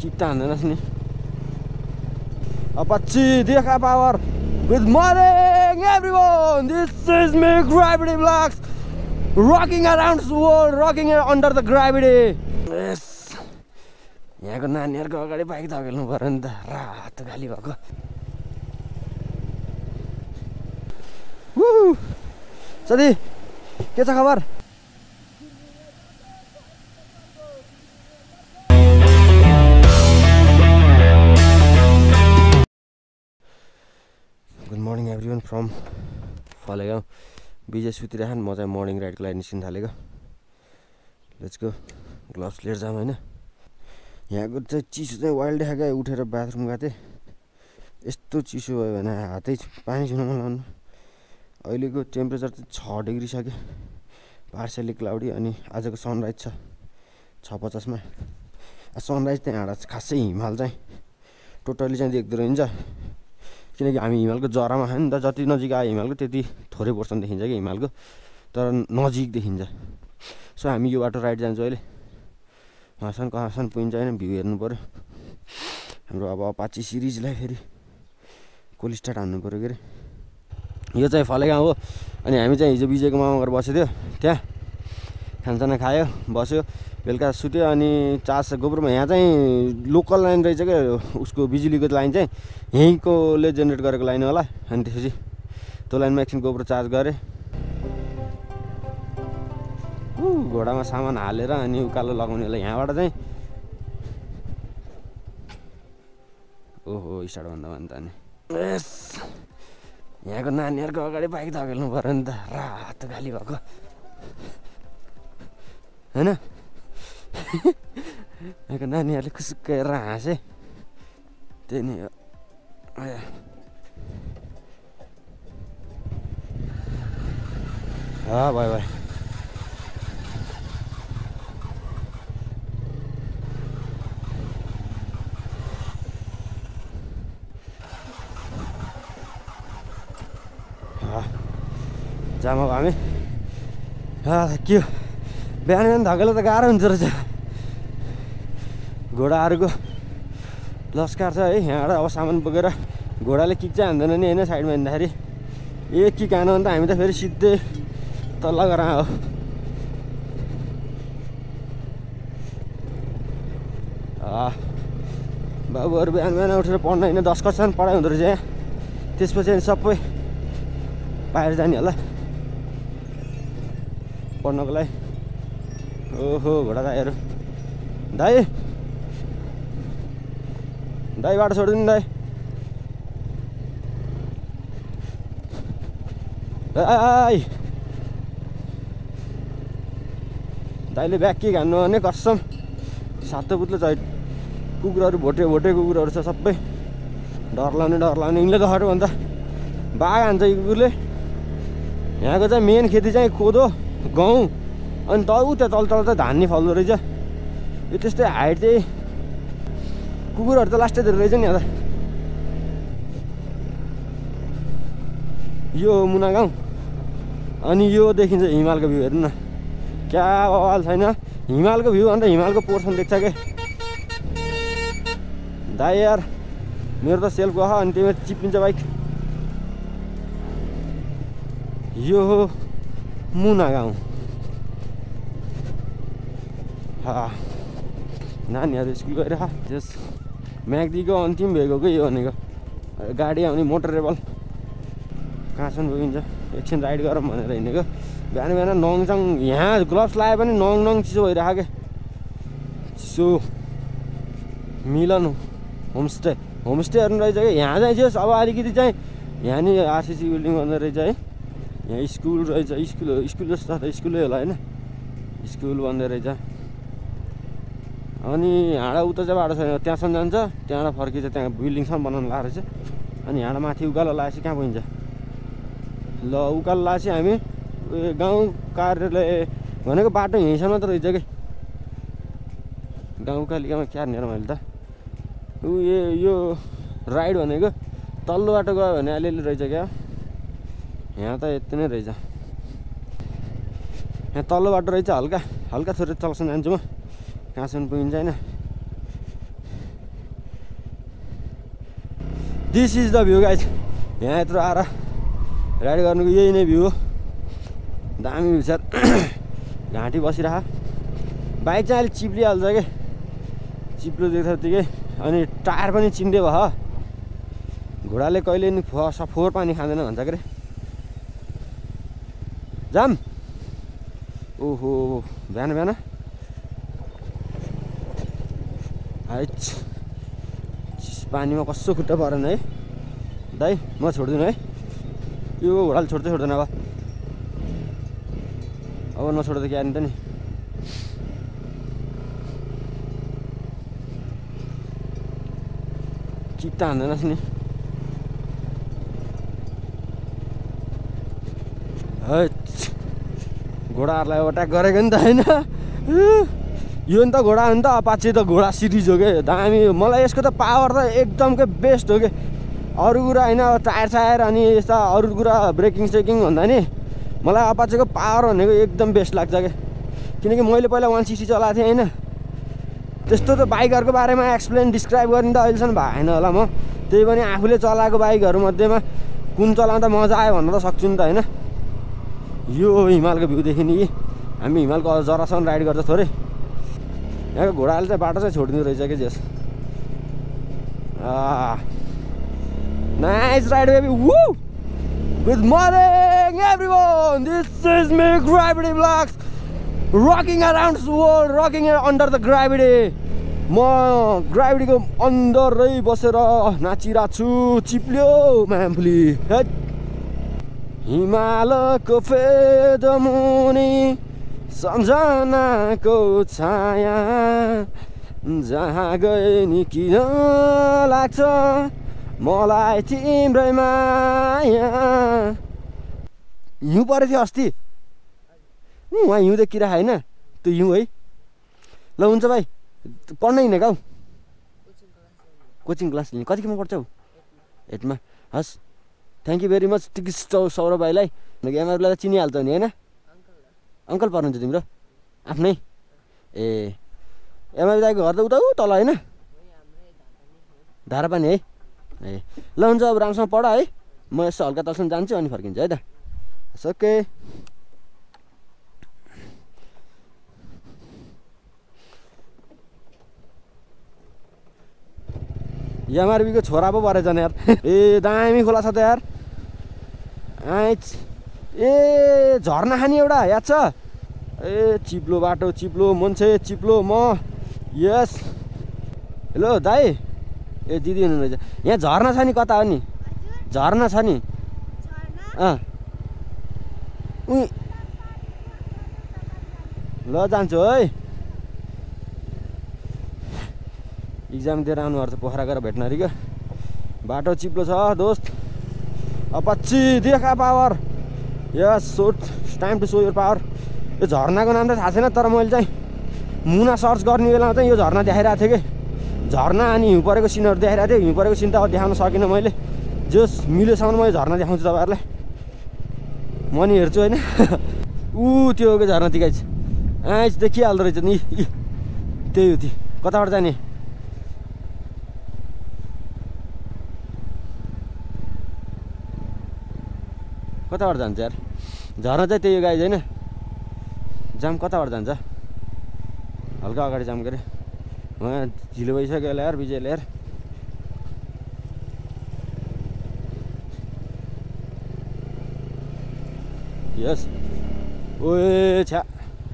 चित्ता हान्दैनस् नि Apache Dekha Power. Good morning everyone, this is me Gravity Vlogs, rocking around the world, rocking under the gravity. Yes. यहाँको नानीहरुको अगाडि bike धकेल्नु पर्यो नि त, रात गाली भएको। साथी के छ खबर? Good morning everyone from Falegaon. विजय सुतिराखन, म चाहिँ मर्निङ राइडको लागि निस्किन थालेको। Let's go. ग्लोभ्स लिएर जाम हैन। यहाँको चाहिँ चिसो चाहिँ वाइल्ड देखाएको, उठेर बाथरुम गएको थिएँ। यस्तो चिसो भयो भने हातै पानी छुन मन लाग्नु। अहिलेको टेम्परेचर चाहिँ 6 डिग्री सक्यो। पार्सियली क्लाउडी अनि आजको सनराइज छ 6:50 मा। सनराइज चाहिँ हाडा खासै हिमाल चाहिँ टोटली चाहिँ देख्दो रहन्छ। किनकि हामी हिमालको जरामा छ नि त, जति नजिक आयो हिमालको त्यति थोरै पोर्सन देखिन्छ कि हिमालको, तर नजिक देखिन्छ। सो हामी यो बाटो राइड जान्छौँ अहिले। कहाँसम्म पुगिन्छ हैन, भ्यू हेर्नु पर्यो। हाम्रो अब अपाची सिरिजलाई फेरि कोली स्टार्ट हान्नु पर्यो के रे। यो चाहिँ फलेगाउँ हो। अनि हामी चाहिँ हिजो विजयको मामा घर बसेको थियो, त्यहाँ खानसाना खायो, बस्यो, बेलुका सुत्यो। अनि चार्ज गोब्रोमा यहाँ चाहिँ लोकल लाइन रहेछ क्या, उसको बिजुलीको लाइन चाहिँ यहीँकोले जेनेरेट गरेको लाइन होला। अनि त्यसपछि त्यो लाइनमा एकछिन गोब्रो चार्ज गरेँ। घोडामा सामान हालेर अनि उकालो लगाउनेलाई यहाँबाट चाहिँ ओहो स्टार्ट भन्दा भन्दा नि यस। यहाँको नानीहरुको अगाडि बाइक धकेल्नु पर्यो नि त, रात गाली भएको हैन। यहाँको नानीहरूले खुसुक्क हेरेर हाँसे, त्यही नै हो। भयो भयो। जाम अब हामी के बिहान बिहान धकेलो त गाह्रो हुन्छ रहेछ। घोडाहरूको लस्कार छ है यहाँबाट। अब सामान बोकेर घोडाले किक चाहिँ हान्दैन नि होइन, साइडमा हिँड्दाखेरि एक किक हान्यो भने त हामी त फेरि सिधै तल गएर हो। बाबुहरू बिहान बिहान उठेर पढ्न होइन, 10 कक्षासम्म पढाइ हुँदो रहेछ यहाँ। त्यसपछि अनि सबै बाहिर जाने होला पढ्नको लागि। ओहो घोडा दाइहरू, दाइ दाइ बाटो छोडिदिनु दाइ। दाइले ब्याग के हान्नु भने कसम सातो पुत्लो छ। कुकुरहरू भोटे भोटे कुकुरहरू छ सबै, डर लाउने यिनले त हट्यो भने त बाघ हान्छ यी कुकुरले। यहाँको चाहिँ मेन खेती चाहिँ कोदो गहुँ, अनि त्यहाँ तल चाहिँ धान नि फल्दो रहेछ। यो त्यस्तै हाइट चाहिँ कुकुरहरू त लास्टै धेरै रहेछ नि। यहाँ त यो मुना गाउँ, अनि यो देखिन्छ हिमालको भ्यू। हेर्नु न क्या बवाल छैन, हिमालको भ्यू अन्त हिमालको पोर्सन देख्छ क्या दाइ। यार मेरो त सेल्फ गयो अनि त्यही चिप्लिन्छ बाइक। यो हो मुना गाउँ। नानीहरू स्कुल गएर त्यस म्याग्दीको अन्तिम भेगो के यो भनेको। गाडी आउने मोटरेबल कहाँसम्म पुगिन्छ, एकछिन राइड गरौँ भनेर हिँडेको। बिहान बिहान नङचङ, यहाँ ग्लोभ्स लगाए पनि नङ चिसो भइरहेको के। चिसो मिलन होमस्टेहरू रहेछ कि यहाँ चाहिँ जस। अब अलिकति चाहिँ यहाँ नि आरसिसी बिल्डिङ बन्दै रहेछ है। यहाँ स्कुल रहेछ, स्कुल जस्तो त स्कुलै होला होइन, स्कुल बन्दै रहेछ। अनि हाँडा उता चाहिँ बाटो छैन, त्यहाँसम्म जान्छ, त्यहाँबाट फर्किन्छ, त्यहाँ बिल्डिङसम्म बनाउनु लगाएको रहेछ। अनि हाँडा माथि उकालो लगाएपछि कहाँ पुगिन्छ? ल उकालो लगाएपछि हामी गाउँ कार्यालय भनेको बाटो यहीँसम्म त रहेछ कि। गाउँपालिकामा क्या हेरेर मैले त यो राइड भनेको तल्लो बाटो गयो भने अलिअलि रहेछ क्या। यहाँ त यति नै रहेछ। यहाँ तल्लो बाटो रहेछ, हल्का थोरै तलसम्म जान्छु म, कहाँसम्म पुगिन्छ होइन। This is the view guys. यहाँ यत्रो आएर राइड गर्नुको यही नै भ्यू हो। दामी भ्यू छ। घाँटी बसिरह। बाइक चाहिँ अलिक चिप्लिहाल्छ क्या, चिप्लो देख्छ त्यतिकै। अनि टायर पनि चिन्डे भयो। घोडाले कहिले नि फोहोर पानी खाँदैन भन्छ के अरे। जाम। ओहो बिहान बिहान पानीमा कस्तो खुट्टा परेन है दाइ। म छोड्दिनँ है, यो घोडाले छोड्दै छोड्दैन। अब नछोड्दा के आनी त नि। चित्ता हान्दैनस् नि। घोडाहरूलाई अट्याक गरेको नि त होइन। यो नि त घोडा हो नि त, अपाचे त घोडा सिरिज हो क्या। दामी। मलाई यसको त पावर त एकदमकै बेस्ट हो क्या। अरू कुरा होइन, टायर सायर अनि यस्ता अरू कुरा ब्रेकिङ सेकिङ भन्दा नि मलाई अपाचेको पावर भनेको एकदम बेस्ट लाग्छ क्या। किनकि मैले पहिला 160 चलाएको थिएँ होइन। त्यस्तो त बाइकहरूको बारेमा एक्सप्लेन डिस्क्राइब गर्ने त अहिलेसम्म भएन होला म। त्यही पनि आफूले चलाएको बाइकहरूमध्येमा कुन चलाउँदा मजा आयो भन्न त सक्छु नि त होइन। यो हिमालको भ्यूदेखि नि हामी हिमालको जरासम्म राइड गर्छ थोरै। यहाँको घोडाले चाहिँ बाटो चाहिँ छोडिदिँदो रहेछ कि जेस। Nice ride baby. Woo good morning everyone, this is me gravity blogs rocking around world, rocking under the gravity. म ग्राभिटीको अन्डरै बसेर नाचिरहेको छु। चिप्ल्यो म्याम्फुली। हिमालको फेदमुनि सम्झनाको छाया, जहाँ गए नि किन लाग्छ मलाई तिम्रै माया। हिउँ परेको थियो अस्ति, उहाँ हिउँ देखिरह होइन। त्यो हिउँ है। ल हुन्छ भाइ, पढ्न हिँडेको हौ। कोचिङ क्लास लिने। कतिकोमा पढ्छौ? 8 मा। हस्, थ्याङ्क यू भेरी मच टिकिस्ट सौरभ भाइलाई। एमआरलाई त चिनिहाल्छ नि होइन। अङ्कल पर्नुहुन्छ तिम्रो आफ्नै? ए एमआर दाइको घर त उता तल होइन, धारापानी है। ए ल हुन्छ, अब राम्रोसँग पढ है। म यसो हल्का तलसम्म जान्छु अनि फर्किन्छु है त। ओके। एमआरबीको छोरा पो परेछ नि यार। ए दामी खोला छ त यार। ए झर्ना खानी एउटा याद छ? ए चिप्लो बाटो, चिप्लो मान्छे, चिप्लो म। यस। हेलो दाइ। ए दिदी हुनुहुन्छ। यहाँ झर्ना छ नि, कता हो नि? झर्ना छ नि? उही ल जान्छु है। इक्जाम दिएर आउनुभएको छ, पोखरा गएर भेट्न अरे क्या। बाटो चिप्लो छ दोस्त। अपाची देखा power. Yes so time to show your power. यो झर्नाको नाम त थाहा छैन, तर मैले चाहिँ मुना सर्च गर्ने बेलामा चाहिँ यो झर्ना देखाइरहेको थिएँ कि। झर्ना अनि हिउँ परेको सिनहरू देखाइरहेको थिएँ। हिउँ परेको सिन त अब देखाउन सकिनँ मैले। जस मिलेसम्म म यो झर्ना देखाउँछु तपाईँहरूलाई। म नि हेर्छु होइन। त्यो हो कि झर्ना तिगाइछ। देखिहाल्दो रहेछ नि। त्यही हो। त्यो कताबाट जाने? कताबाट जान्छ यार? झर्ना चाहिँ त्यही हो गाइज होइन। जाम कताबाट जान्छ? हल्का अगाडि जाम के अरे। उहाँ ढिलो भइसक्यो यार विजयले यार। यस। ओए छ्या,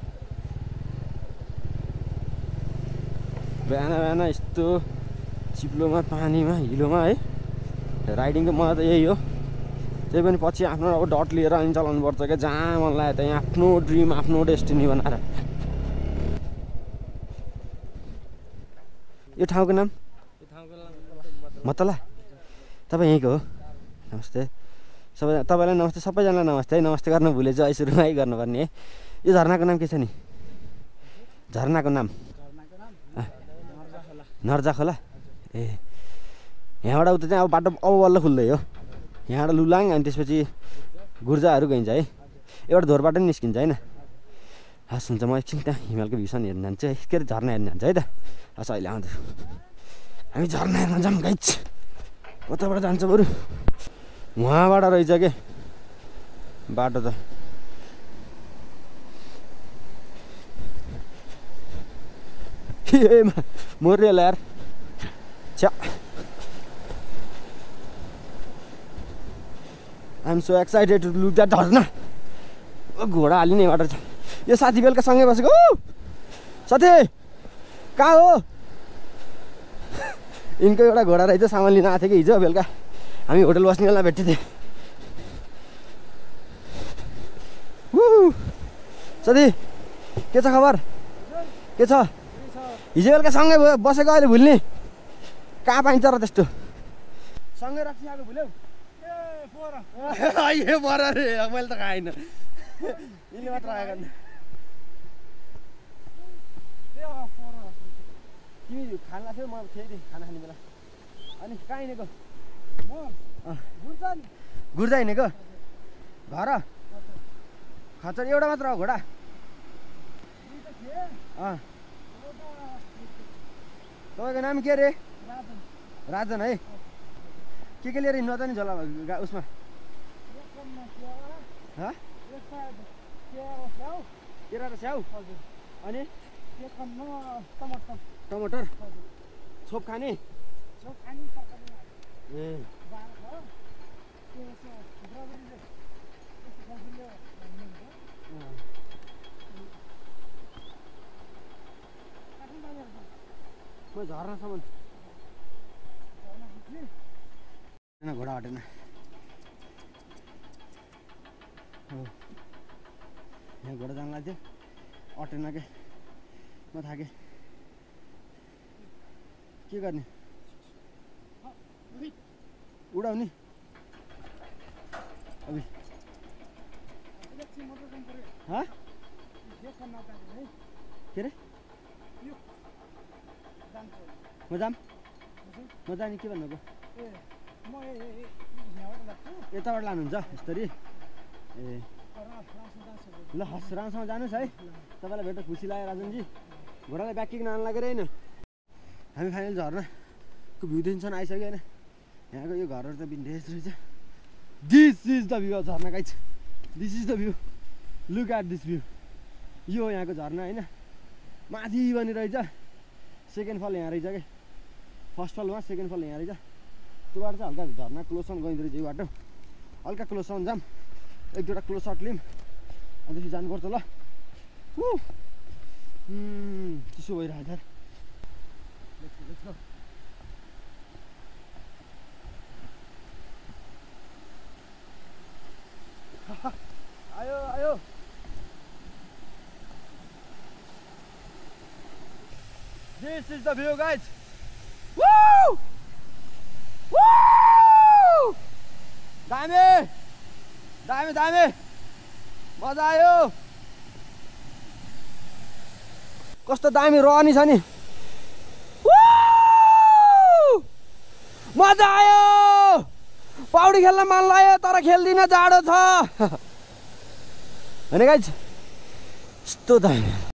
बिहान बिहान यस्तो चिप्लोमा, पानीमा, हिलोमा है राइडिङको मजा त यही हो। त्यही पनि पछि आफ्नो अब डट लिएर अनि चलाउनु पर्छ क्या। जहाँ मन लाग्यो त्यहाँ आफ्नो ड्रिम, आफ्नो डेस्टिनी बनाएर। यो ठाउँको नाम? मतला। तपाईँ यहीँको हो? नमस्ते सबै। तपाईँलाई नमस्ते। सबैजनालाई नमस्ते है। नमस्ते गर्नु भुलेछु, है सुरुमा है गर्नुपर्ने है। यो झर्नाको नाम के छ नि? झर्नाको नाम नर्जा खोला। ए यहाँबाट उता चाहिँ अब बाटो अब बल्ल खुल्दै हो। यहाँबाट लुलाङ अनि त्यसपछि गुर्जाहरू गइन्छ है। एउटा धोरबाट पनि निस्किन्छ होइन। हस् हुन्छ, म एकछिन त्यहाँ हिमालको भ्यूसन हेर्न जान्छु है। के अरे झर्ना हेर्न जान्छ है त। हस् अहिले आउँछु। हामी झर्ना हेर्न जाऊँ गाइज। कताबाट जान्छ बरु वहाँबाट रहेछ के बाटो त मर्यो होला यार छ्या I am so excited to look that झर्ना घोडा हालिने बाटो छ यो साथी बेलुका सँगै बसेको साथी कहाँ हो यिनको एउटा घोडा रहेछ सामान लिन आएको थियो कि हिजो बेलुका हामी होटल बस्ने बेला भेट्थ्यो थिएँ साथी के छ खबर के छ हिजो बेलुका सँगै बसेको अहिले भुल्ने कहाँ पाइन्छ र त्यस्तो सँगै राखिआएको भुल्यौ ए पर रे मैले त खाइन यिनले मात्र आएको तिमी खाना थियो म थिएँ नि खाना खाने बेला अनि कहाँ हिँडेको गुर्जा हिँडेको घर खच्चर एउटा मात्र हो घोडा तपाईँको नाम के अरे राजन है के लिएर हिँड्नु त नि झोला उसमा केरा र स्याउ अनि टमाटर छोप खाने ए झर्नासम्म घोडा हटेन यहाँ घोडा जान लाग्थ्यो अटेन के म थाकेँ के गर्ने उडाउने अभी के अरे म जाने के भन्नुको यताबाट लानुहुन्छ यसरी ए ल हस् राम्रोसँग जानुहोस् है तपाईँलाई भेट्दा खुसी लाग्यो राजनजी घोडालाई ब्याकिङ लानु लागेर होइन हामी फाइनल झर्नाको भ्यू दिन्छन् आइसक्यो होइन यहाँको यो घरहरू त बिन्डेज रहेछ this is the view of झर्ना guys this is the view look at this view यो हो यहाँको झर्ना होइन माथि पनि रहेछ सेकेन्ड फल यहाँ रहेछ कि फर्स्ट फल उहाँ सेकेन्ड फल यहाँ रहेछ त्यो बाटो चाहिँ हल्का झर्ना क्लोजसम्म गइँदो रहेछ यो बाटो हल्का क्लोजसम्म जाऊँ एक दुईवटा क्लोज सर्ट लिउँ अन्त जानुपर्छ ल चिसो भइरहेको छ आयो आयो This is the view, guys. Woo! Woo! दामी दामी दामी मजा आयो कस्तो दामी रहनी छ नि मजा आयो पौडी खेल्न मन लाग्यो तर खेल्दिन जाडो छ हैन गाइज यस्तो दामी